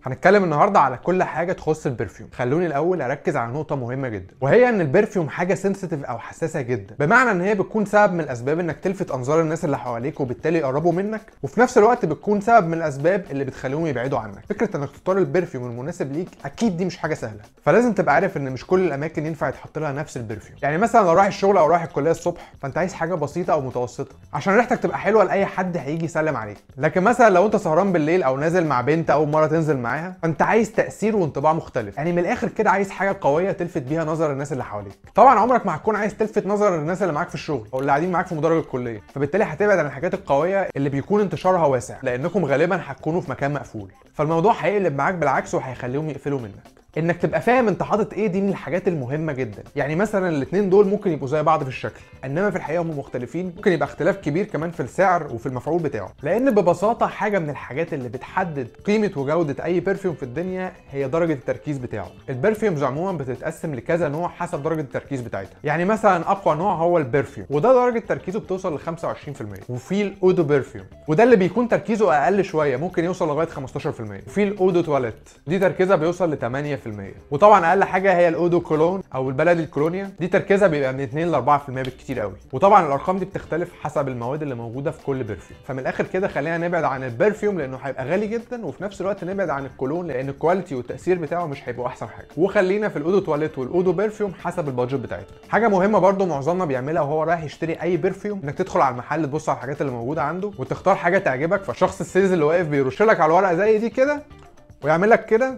هنتكلم النهارده على كل حاجه تخص البرفيوم. خلوني الاول اركز على نقطه مهمه جدا، وهي ان البرفيوم حاجه سنسيتيف او حساسه جدا، بمعنى ان هي بتكون سبب من الاسباب انك تلفت انظار الناس اللي حواليك وبالتالي يقربوا منك، وفي نفس الوقت بتكون سبب من الاسباب اللي بتخليهم يبعدوا عنك. فكره انك تختار البرفيوم المناسب ليك اكيد دي مش حاجه سهله، فلازم تبقى عارف ان مش كل الاماكن ينفع يتحط لها نفس البرفيوم. يعني مثلا لو رايح الشغل او رايح الكليه الصبح، فانت عايز حاجه بسيطه او متوسطه عشان ريحتك تبقى حلوه لاي حد هيجي يسلم عليك. لكن مثلا لو انت سهران بالليل او نازل مع بنت اول مره تنزل معاها، فانت عايز تاثير وانطباع مختلف. يعني من الاخر كده عايز حاجه قويه تلفت بيها نظر الناس اللي حواليك. طبعا عمرك ما هتكون عايز تلفت نظر الناس اللي معاك في الشغل او اللي قاعدين معاك في مدرج الكليه، فبالتالي هتبعد عن الحاجات القويه اللي بيكون انتشارها واسع، لانكم غالبا هتكونوا في مكان مقفول، فالموضوع هيقلب معاك بالعكس وهيخليهم يقفلوا منك. انك تبقى فاهم انت حاطط ايه دي من الحاجات المهمه جدا. يعني مثلا الاثنين دول ممكن يبقوا زي بعض في الشكل، انما في الحقيقه هم مختلفين. ممكن يبقى اختلاف كبير كمان في السعر وفي المفعول بتاعه، لان ببساطه حاجه من الحاجات اللي بتحدد قيمه وجوده اي برفيوم في الدنيا هي درجه التركيز بتاعه. البرفيومز عموما بتتقسم لكذا نوع حسب درجه التركيز بتاعتها. يعني مثلا اقوى نوع هو البرفيوم، وده درجه تركيزه بتوصل ل 25%. وفي الاودو برفيوم، وده اللي بيكون تركيزه اقل شويه، ممكن يوصل لغايه 15%. وفي الاودو تواليت، دي تركيزها بيوصل ل 8%. وطبعا اقل حاجه هي الاودو كولون او البلدي الكولونيا، دي تركيزها بيبقى من 2 ل 4% بالكتير قوي. وطبعا الارقام دي بتختلف حسب المواد اللي موجوده في كل برفيوم. فمن الاخر كده خلينا نبعد عن البرفيوم لانه هيبقى غالي جدا، وفي نفس الوقت نبعد عن الكولون لان الكواليتي والتاثير بتاعه مش هيبقوا احسن حاجه. وخلينا في الاودو تواليت والاودو برفيوم حسب البادجت بتاعتنا. حاجه مهمه برده معظمنا بيعملها وهو رايح يشتري اي برفيوم، انك تدخل على المحل تبص على الحاجات اللي موجوده عنده وتختار حاجه تعجبك، فالشخص السيلز اللي واقف بيرش لك على الورقه زي دي كده ويعمل لك كده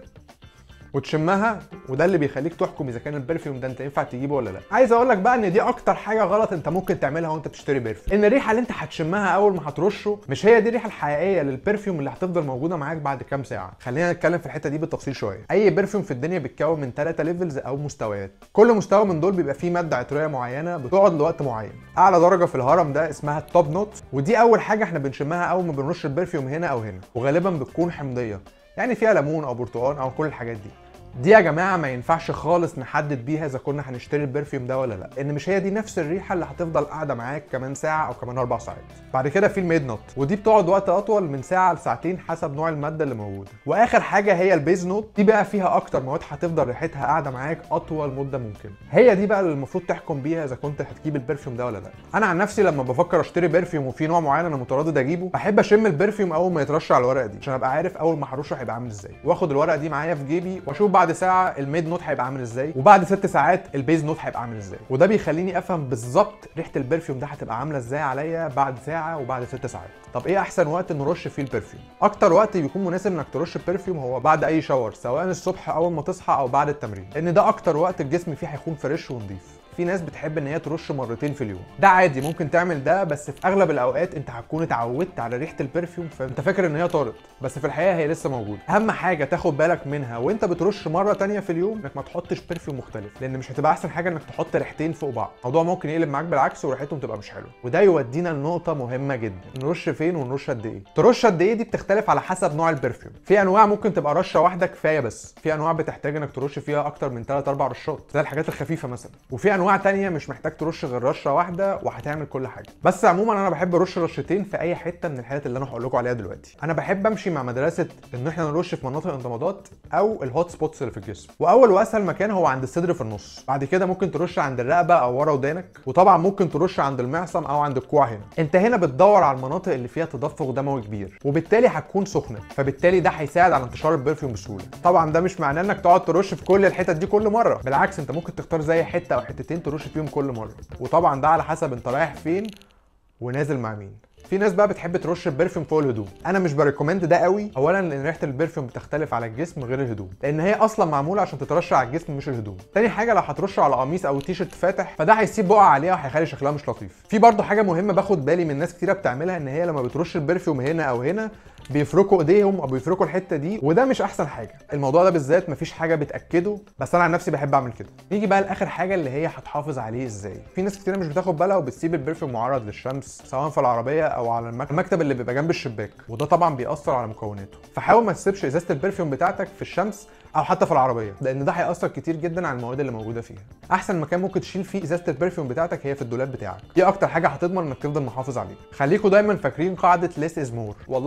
وتشمها، وده اللي بيخليك تحكم اذا كان البرفيوم ده انت ينفع تجيبه ولا لا. عايز اقول لك بقى ان دي اكتر حاجه غلط انت ممكن تعملها وانت بتشتري برفيوم، ان الريحه اللي انت هتشمها اول ما هترشه مش هي دي الريحه الحقيقيه للبرفيوم اللي هتفضل موجوده معاك بعد كام ساعه. خلينا نتكلم في الحته دي بالتفصيل شويه. اي برفيوم في الدنيا بيتكون من 3 ليفلز او مستويات، كل مستوى من دول بيبقى فيه ماده عطريه معينه بتقعد لوقت معين. اعلى درجه في الهرم ده اسمها التوب نوت، ودي اول حاجه احنا بنشمها اول ما بنرش البرفيوم هنا او هنا، وغالبا بتكون حمضيه، يعني فيها ليمون او برتقال او كل الحاجات دي يا جماعه ما ينفعش خالص نحدد بيها اذا كنا هنشتري البرفيوم ده ولا لا، لان مش هي دي نفس الريحه اللي هتفضل قاعده معاك كمان ساعه او كمان 4 ساعات. بعد كده في الميد نوت، ودي بتقعد وقت اطول من ساعه لساعتين حسب نوع الماده اللي موجوده. واخر حاجه هي البيز نوت، دي بقى فيها اكتر مواد هتفضل ريحتها قاعده معاك اطول مده ممكن. هي دي بقى اللي المفروض تحكم بيها اذا كنت هتجيب البرفيوم ده ولا لا. انا عن نفسي لما بفكر اشتري برفيوم وفي نوع معين انا متردد اجيبه، بحب اشم البرفيوم اول ما يترش على الورقه دي عشان ابقى عارف اول ما هرشه هيبقى عامل ازاي، واخد الورقه دي معايا في جيبي واشوف بعد ساعه الميد نوت هيبقى عامل ازاي، وبعد 6 ساعات البيز نوت هيبقى عامل ازاي. وده بيخليني افهم بالظبط ريحه البرفيوم ده هتبقى عامله ازاي عليا بعد ساعه وبعد 6 ساعات. طب ايه احسن وقت نرش فيه البرفيوم؟ اكتر وقت بيكون مناسب انك ترش البرفيوم هو بعد اي شاور، سواء الصبح اول ما تصحى او بعد التمرين، لان ده اكتر وقت الجسم فيه هيكون فريش ونضيف. في ناس بتحب ان هي ترش مرتين في اليوم، ده عادي ممكن تعمل ده، بس في اغلب الاوقات انت هتكون اتعودت على ريحه البرفيوم فانت فاكر ان هي طارت، بس في الحقيقه هي لسه موجوده. اهم حاجه تاخد بالك منها وانت بترش مره تانية في اليوم انك ما تحطش برفيوم مختلف، لان مش هتبقى احسن حاجه انك تحط ريحتين فوق بعض. الموضوع ممكن يقلب معاك بالعكس وريحتهم تبقى مش حلوه. وده يودينا لنقطه مهمه جدا، نرش فين ونرش قد ايه. ترش قد ايه دي بتختلف على حسب نوع البرفيوم. في انواع ممكن تبقى رشه واحده كفايه، بس في انواع بتحتاج انك ترش فيها اكتر من 3 4 رشات زي الحاجات الخفيفه مثلا، وفي انواع تانية مش محتاج ترش غير رشه واحده وهتعمل كل حاجه. بس عموما انا بحب ارش رشتين في اي حته من الحتت اللي انا هقول لكم عليها دلوقتي. انا بحب امشي مع مدرسه ان احنا نرش في مناطق الانضمادات او الهوت سبوتس اللي في الجسم، واول واسهل مكان هو عند الصدر في النص. بعد كده ممكن ترش عند الرقبه او ورا ودانك، وطبعا ممكن ترش عند المعصم او عند الكوع هنا. انت هنا بتدور على المناطق اللي فيها تدفق دموي كبير، وبالتالي هتكون سخنه، فبالتالي ده هيساعد على انتشار البرفيوم بسهوله. طبعا ده مش معناه انك تقعد ترش في كل الحتت دي كل مره، بالعكس انت ممكن تختار زي حته او حتتين ترش فيهم كل مره، وطبعا ده على حسب انت رايح فين ونازل مع مين. في ناس بقى بتحب ترش البرفيوم فوق الهدوم، انا مش بريكومند ده قوي. اولا لان ريحه البرفيوم بتختلف على الجسم غير الهدوم، لان هي اصلا معموله عشان تترش على الجسم مش الهدوم. تاني حاجه لو هترش على قميص او تيشرت فاتح فده هيسيب بقع عليها وهيخلي شكلها مش لطيف. في برضه حاجه مهمه باخد بالي من ناس كتيره بتعملها، ان هي لما بترش البرفيوم هنا او هنا بيفركوا ايديهم او بيفركوا الحته دي، وده مش احسن حاجه. الموضوع ده بالذات مفيش حاجه بتاكده، بس انا عن نفسي بحب اعمل كده. نيجي بقى لاخر حاجه اللي هي هتحافظ عليه ازاي. في ناس كتير مش بتاخد بالها وبتسيب البرفيوم معرض للشمس سواء في العربيه او على المكتب اللي بيبقى جنب الشباك، وده طبعا بيأثر على مكوناته. فحاول ما تسيبش ازازه البرفيوم بتاعتك في الشمس او حتى في العربيه، لان ده هيأثر كتير جدا على المواد اللي موجوده فيها. احسن مكان ممكن تشيل فيه ازازه البرفيوم بتاعتك هي في الدولاب بتاعك، دي اكتر حاجه هتضمن انك تفضل محافظ عليه. خليكوا دايما فاكرين قاعده less is more، والله العظيم مش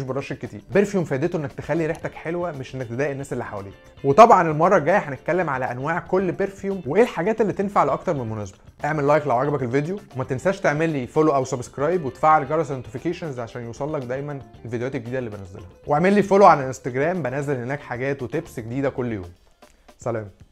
مش برش كتير. برفيوم فائدته انك تخلي ريحتك حلوه مش انك تضايق الناس اللي حواليك. وطبعا المره الجايه هنتكلم على انواع كل برفيوم وايه الحاجات اللي تنفع لاكتر من مناسبه. اعمل لايك لو عجبك الفيديو، وما تنساش تعمل لي فولو او سبسكرايب وتفعل جرس النوتيفيكيشنز عشان يوصلك دايما الفيديوهات الجديده اللي بنزلها. واعمل لي فولو على الانستجرام، بنزل هناك حاجات وتيبس جديده كل يوم. سلام.